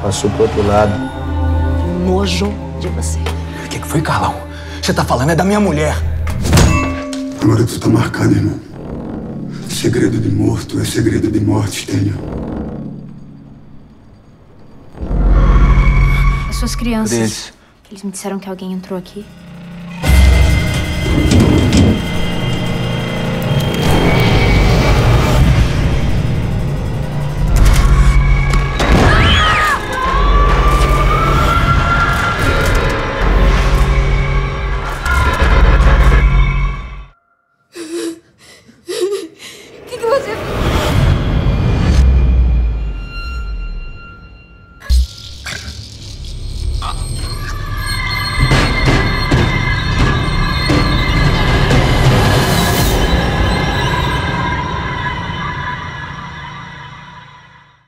Passou pro outro lado. Nojo de você. O que foi, Carlão? Você tá falando é da minha mulher. Agora tu tá marcado, irmão. Segredo de morto é segredo de morte, tenho. As suas crianças. Eles. Eles me disseram que alguém entrou aqui. O que você fez?